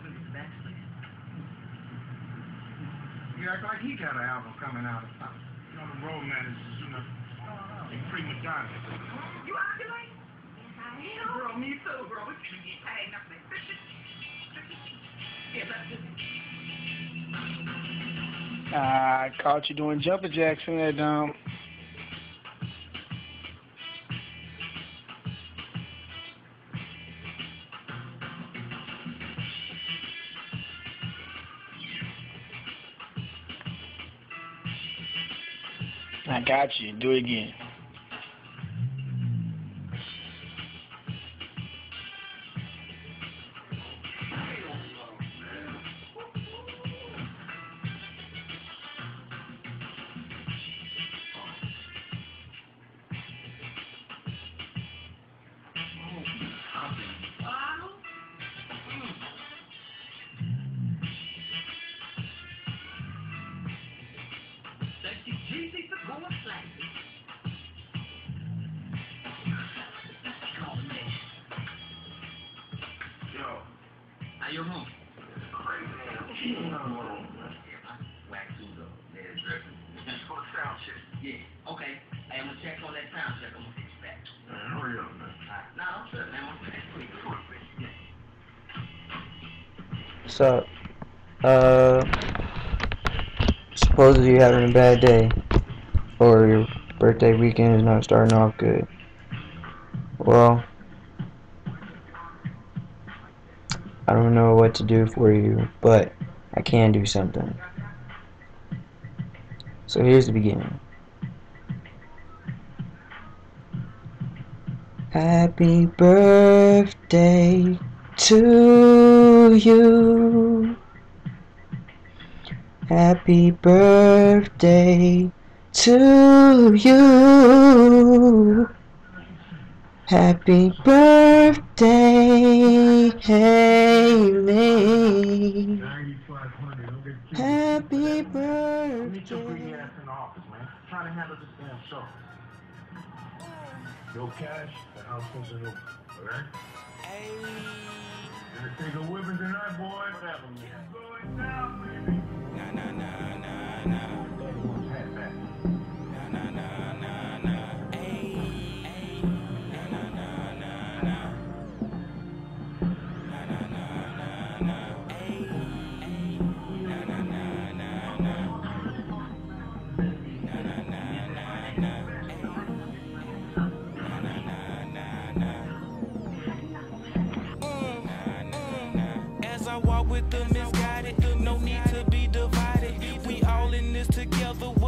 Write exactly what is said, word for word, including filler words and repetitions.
You act like he got an album coming out or something. You know, the road managers, you know, they prima donna. You ovulate? Yes, I am. Bro, me too, bro. We finna get paid. Now, like, yeah, let's do it. I caught you doing jumping jacks in that dome. I got you. Do it again. How you home? Crazy. Whack too though. Yeah, it's dripping. Just for the sound check. Yeah. Okay. Hey, I'm gonna check on that sound check. I'm gonna fix you back. Man, hurry up, man. Alright. Nah, don't trip, man. I'm gonna fix So, uh, supposedly you're having a bad day, or your birthday weekend is not starting off good. Well, I don't know what to do for you, but I can do something. So here's the beginning. Happy birthday to you. Happy birthday to you. Happy birthday, Haley. Happy birthday. Meet your greedy ass in the office, man. Trying to handle this damn show. No cash, the house comes in open, alright? Hey. Gonna take a whipping tonight, boy. Whatever, man. It's going down, baby. Nah, nah, nah, nah, nah. Everyone's hat back. Nah, nah, nah, nah, nah. Hey, hey. Nah, nah, nah, nah, nah. Nah, nah, nah, nah, nah. Hey, hey. Nah, nah, nah, nah, nah. Nah, nah, nah, nah, nah. As I walk with the misguided, no need to be divided. We all in this together.